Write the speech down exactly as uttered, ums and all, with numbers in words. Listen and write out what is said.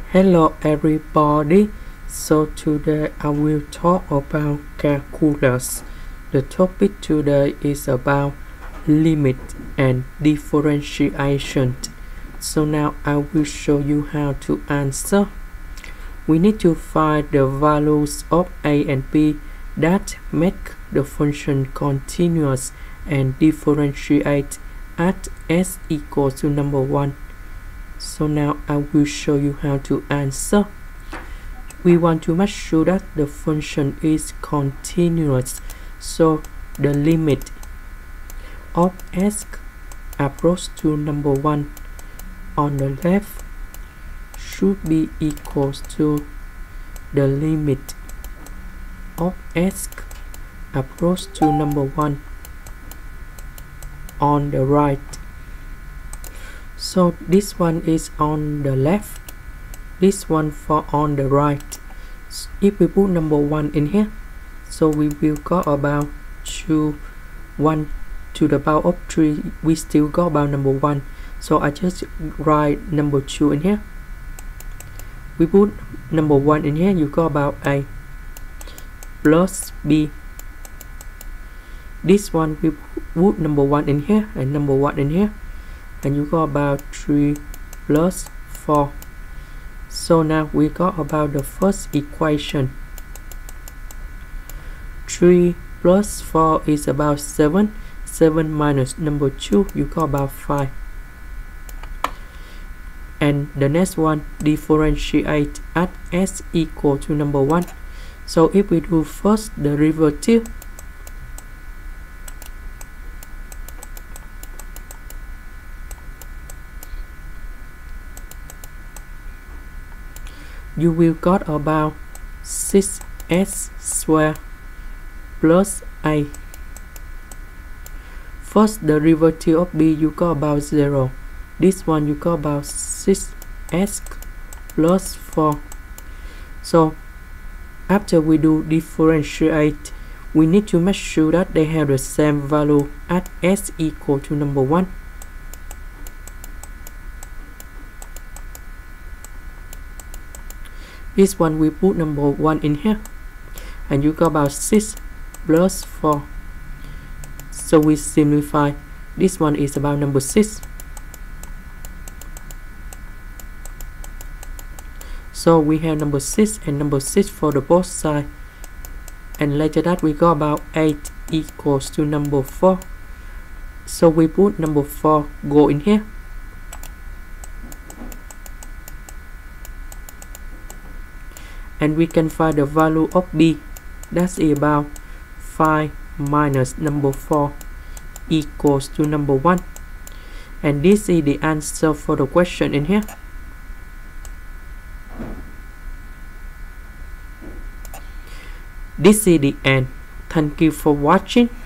Hello everybody, so today I will talk about calculus. The topic today is about limit and differentiation. So now I will show you how to answer. We need to find the values of a and b that make the function continuous and differentiate at s equals to number one. So now I will show you how to answer. We want to make sure that the function is continuous. So the limit of s approach to number one on the left should be equals to the limit of s approach to number one on the right. So this one is on the left, this one for on the right. If we put number one in here, so we will go about two, one to the power of three, we still go about number one. So I just write number two in here. We put number one in here, you go about a plus b. This one we put number one in here and number one in here, and you go about three plus four. So now we got about the first equation. three plus four is about seven. seven minus number two, you got about five. And the next one, differentiate at s equal to number one. So if we do first derivative, you will got about six s squared plus a. First derivative of b, you got about zero. This one you got about six s plus four. So after we do differentiate, we need to make sure that they have the same value at s equal to number one. This one we put number one in here, and you got about six plus four. So we simplify. This one is about number six. So we have number six and number six for the both sides. And later that we got about eight equals to number four. So we put number four go in here. And we can find the value of b. That's about five minus number four equals to number one. And this is the answer for the question in here. This is the end. Thank you for watching.